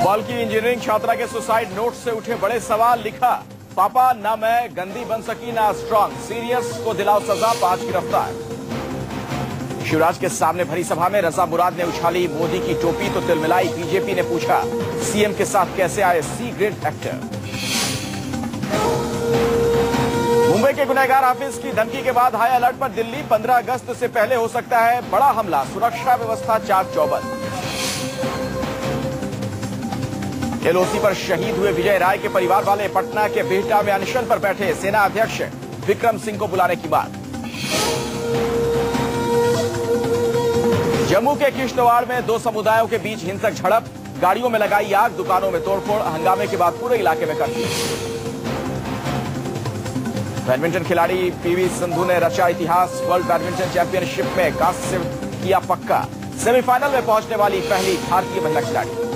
भोपाल की इंजीनियरिंग छात्रा के सुसाइड नोट से उठे बड़े सवाल। लिखा, पापा ना मैं गंदी बन सकी ना स्ट्रांग, सीरियस को दिलाओ सजा, 5 गिरफ्तार। शिवराज के सामने भरी सभा में रजा मुराद ने उछाली मोदी की टोपी तो तिलमिलाई। बीजेपी ने पूछा, सीएम के साथ कैसे आए सी ग्रेड एक्टर। मुंबई के गुनहगार हाफिज की धमकी के बाद हाई अलर्ट पर दिल्ली। 15 अगस्त से पहले हो सकता है बड़ा हमला, सुरक्षा व्यवस्था चाक चौबंद। एलओसी पर शहीद हुए विजय राय के परिवार वाले पटना के बिहटा में अनशन पर बैठे। सेना अध्यक्ष विक्रम सिंह को बुलाने की बात। जम्मू के किश्तवाड़ में 2 समुदायों के बीच हिंसक झड़प, गाड़ियों में लगाई आग, दुकानों में तोड़फोड़, हंगामे के बाद पूरे इलाके में कर्फ्यू। बैडमिंटन खिलाड़ी पीवी सिंधु ने रचा इतिहास, वर्ल्ड बैडमिंटन चैंपियनशिप में कांस्य किया पक्का। सेमीफाइनल में पहुंचने वाली पहली भारतीय महिला खिलाड़ी।